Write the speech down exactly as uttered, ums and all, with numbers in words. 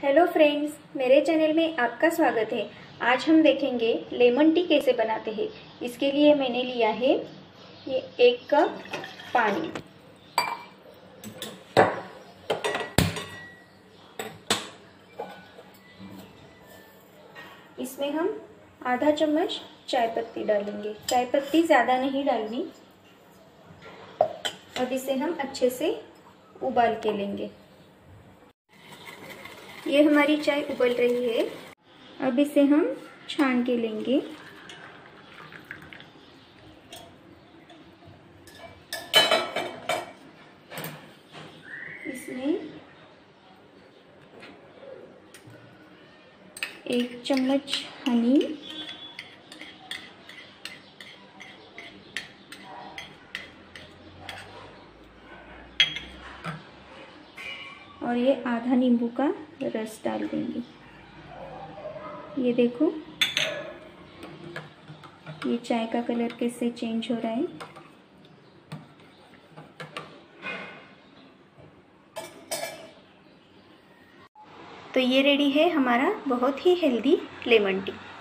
Hello friends, मेरे channel में आपका स्वागत है। आज हम देखेंगे लेमन टी कैसे बनाते हैं। इसके लिए मैंने लिया है ये एक कप पानी। इसमें हम आधा चम्मच चाय पत्ती डालेंगे। चाय पत्ती ज़्यादा नहीं डालनी। अब इसे हम अच्छे से उबाल के लेंगे। ये हमारी चाय उबल रही है। अब इसे हम छान के लेंगे। इसमें एक चम्मच हनी, और ये आधा नींबू का रस डाल देंगे। ये देखो ये चाय का कलर कैसे चेंज हो रहा है। तो ये रेडी है हमारा बहुत ही हेल्दी लेमन टी।